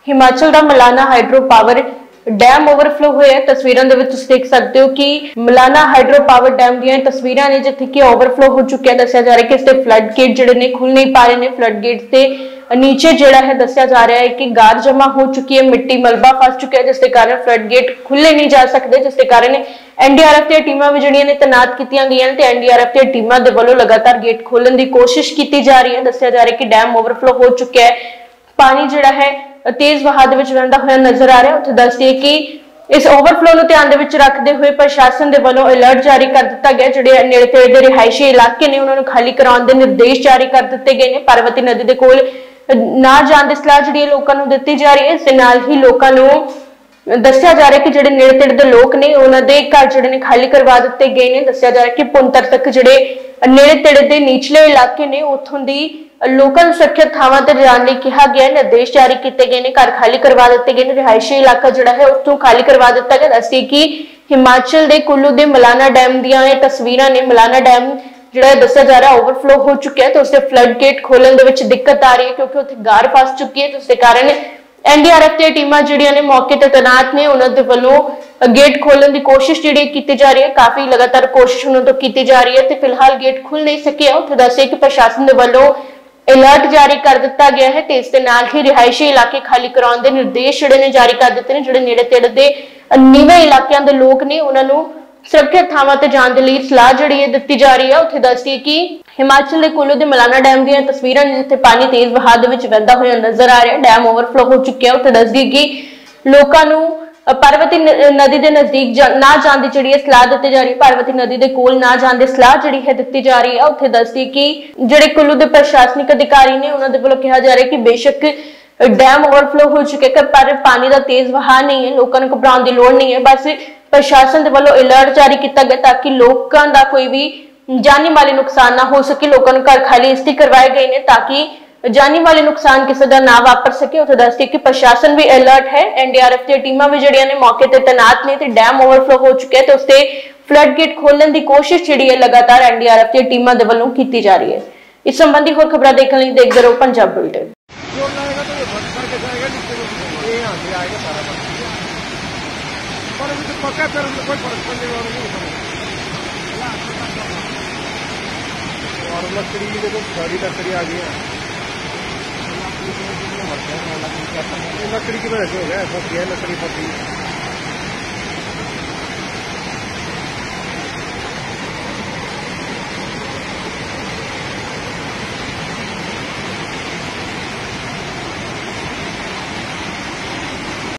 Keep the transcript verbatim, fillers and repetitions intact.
हिमाचल का Malana hydro power dam overflow होया। तस्वीरों दे विच तुसीं देख सकते हो कि मलाना हाइड्रो पावर डैम दी तस्वीरां ने जिथे कि ओवरफ्लो हो चुका है। दस्सिया जा रहा है कि इसके फ्लड गेट जिहड़े ने खुल नहीं पा रहे ने। फ्लड गेट से नीचे जिहड़ा है दस्सिया जा रहा है कि गार जमा हो चुकी है, मिट्टी मलबा फस चुका है, जिसके कारण फ्लड गेट खुले नहीं जा सकते, जिसके कारण एनडीआरएफ दी टीमां भी जिहड़ियां ने तैनात कीतियां गईयां ने ते एनडीआरएफ दी टीमां दे वल्लों लगातार गेट खोलण दी कोशिश की जा रही है। दस्सिया जा रहा है कि डैम ओवरफ्लो हो चुका है, पानी जिहड़ा है तेज वहाव दे विच वहंदा होया नजर आ रहा है। उत्थे दस दिए कि इस ओवरफ्लो नूं ध्यान दे विच रखदे हुए प्रशासन दे वल्लों अलर्ट जारी कर दिता गया। जिहड़े नेड़े तेड़े दे रिहायशी इलाके ने उन्हां नूं खाली कराउण दे निर्देश जारी कर दिते गए ने। पार्वती नदी दे कोल ना जाण दी सलाह जिहड़ी लोकां नूं दित्ती जा रही है। इस दे नाल ही लोकां नूं दस्सिया जा रहा है कि जिहड़े नेड़े तेड़े दे लोक ने उन्हां दे घर जिहड़े ने खाली करवा दिते गए ने। दस्सिया जा रहा है कि पुंतर तक जिहड़े नेड़े तेड़े दे निचले इलाके ने उत्थों दी लोकल सुरक्षित थावां ते जाण लई कहा गया, निर्देश जारी किए गए ने, घर खाली करवा दिते गए ने, रिहायशी इलाका जिहड़ा है उत्थों खाली करवा दिता गया। दस्सिए कि हिमाचल दे कुल्लू दे मलाना डैम दीयां ये तस्वीरां ने। मलाना डैम जिहड़ा दस्सिया जा रहा है ओवरफ्लो हो चुका है तो उसके फ्लड गेट खोलण दे विच दिक्कत आ रही है क्योंकि उत्थे गार फस चुकी है। तो उसके कारण एनडीआरएफ दी टीमां जिहड़ियां ने मौके ते तैनात ने, उन्हां दे वल्लों गेट खोलण दी कोशिश जिहड़ी कीती जा रही है। काफी लगातार कोशिश उन्हां तों कीती जा रही है ते फिलहाल गेट खुल नहीं सकिया। उत्थे दस्सिए कि प्रशासन दे वल्लों अलर्ट जारी कर दिता गया है ते इस दे नाल ही रिहायशी इलाके खाली कराउण दे निर्देश जिहड़े ने जारी कर दिते ने। जिहड़े नेड़े तेड़े दे नीवे इलाकिਆਂ ਦੇ लोक ने उन्हां नूं सुरक्षित थावां ते जाण दे लई सलाह जिहड़ी है दित्ती जा रही है। उत्थे दस्सिए कि हिमाचल दे कुल्लू दे मलाना डैम ਦੀਆਂ तस्वीरां जिथे पानी तेज वहाव दे विच वहदा होया नजर आ रहा है। डैम ओवरफ्लो हो चुका है। उत्थे दस्सिए कि लोकां नूं पार्वती नदी के नजदीक ना जाने की जिहड़ी सलाह दी जा रही है। पार्वती नदी के कोल ना जाने की सलाह जिहड़ी है दी जा रही है। उत्थे दस्सिए कि जिहड़े कुल्लू के प्रशासनिक अधिकारी ने उन्हां दे वल्लों कहा जा रहा है कि बेशक डैम ओवरफ्लो हो चुके हैं पर पानी का तेज वहाव नहीं है, लोगों को घबराने की लोड़ नहीं है। बस प्रशासन के वल्लों अलर्ट जारी किया गया ताकि लोगों का कोई भी जानी माली नुकसान ना हो सके। लोगों को घर खाली इसलिए करवाए गए हैं ताकि जानी वाले नुकसान किसी का ना वापर सके। उत्थे दस्सिए कि प्रशासन भी अलर्ट है, एनडीआरएफ दी टीमां भी जिहड़ियां ने मौके ते तैनात ने ते डैम ओवरफ्लो हो चुका है तो उसते फ्लड गेट खोलण दी कोशिश जिहड़ी है लगातार एनडीआरएफ दी टीमां दे वल्लों कीती जा रही है। इस संबंधी होर खबरां देखण लई देखदे रहो पंजाब बुलेटिन। और लकड़ी देखो सारी लकड़ी आ गई है, लकड़ी की वजह से हो गया, ऐसा लकड़ी फटी।